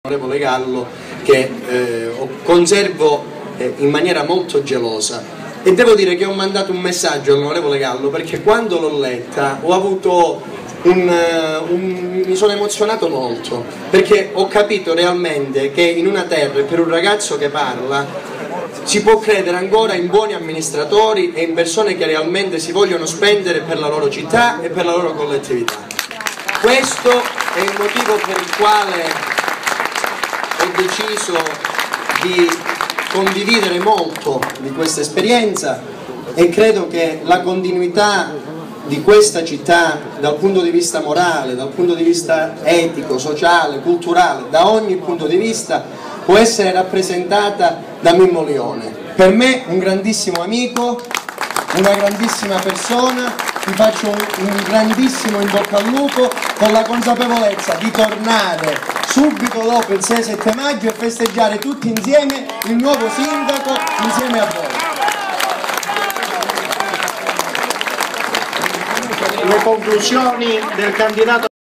Onorevole Gallo, che conservo in maniera molto gelosa, e devo dire che ho mandato un messaggio all'onorevole Gallo perché quando l'ho letta ho avuto mi sono emozionato molto, perché ho capito realmente che in una terra, per un ragazzo che parla, si può credere ancora in buoni amministratori e in persone che realmente si vogliono spendere per la loro città e per la loro collettività. Questo è il motivo per il quale ho deciso di condividere molto di questa esperienza, e credo che la continuità di questa città dal punto di vista morale, dal punto di vista etico, sociale, culturale, da ogni punto di vista, può essere rappresentata da Mimmo Lione. Per me un grandissimo amico, una grandissima persona. Vi faccio un grandissimo in bocca al lupo, con la consapevolezza di tornare subito dopo il 6-7 maggio e festeggiare tutti insieme il nuovo sindaco insieme a voi. Le conclusioni del candidato